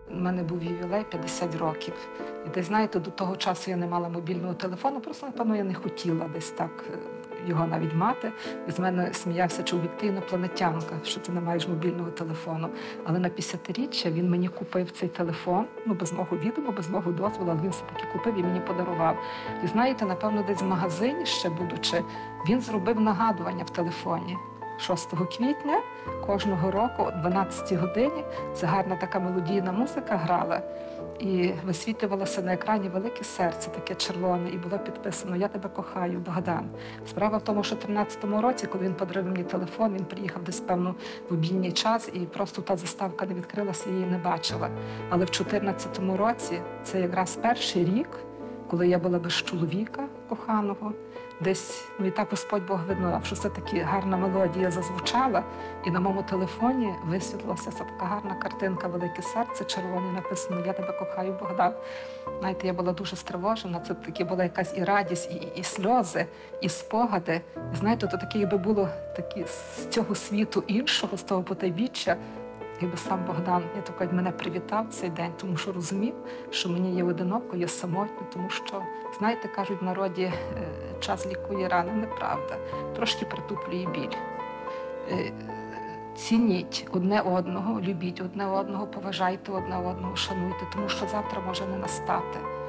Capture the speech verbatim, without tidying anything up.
У мене був ювілей п'ятдесят років. І десь, знаєте, до того часу я не мала мобільного телефону, просто, напевно, я не хотіла десь так його навіть мати. І з мене сміявся чоловік: ти інопланетянка, що ти не маєш мобільного телефону. Але на п'ятдесятиріччя він мені купив цей телефон, ну, без мого відома, без мого дозволу, але він все-таки купив і мені подарував. І знаєте, напевно, десь в магазині ще будучи, він зробив нагадування в телефоні. шостого квітня кожного року о дванадцятій годині це гарна така мелодійна музика грала, і висвітлювалося на екрані велике серце, таке червоне, і було підписано: «Я тебе кохаю, Богдан». Справа в тому, що в тринадцятому році, коли він подарував мені телефон, він приїхав десь, певно, в обідній час, і просто та заставка не відкрилася, я її не бачила. Але в чотирнадцятому році, це якраз перший рік, коли я була без чоловіка коханого, десь, ну і так Господь Бог видно, що все-таки гарна мелодія зазвучала, і на моєму телефоні висвітлилася така гарна картинка, велике серце червоне, написано: «Я тебе кохаю, Богдан». Знаєте, я була дуже стривожена, це таки була якась і радість, і, і, і сльози, і спогади. І знаєте, то таке, якби було такі, з цього світу іншого, з того потайбіччя, якби сам Богдан, я так, мене привітав цей день, тому що розумів, що мені є одиноко, є самотньо, тому що, знаєте, кажуть в народі, час лікує рани, неправда, трошки притуплює біль. Цініть одне одного, любіть одне одного, поважайте одне одного, шануйте, тому що завтра може не настати.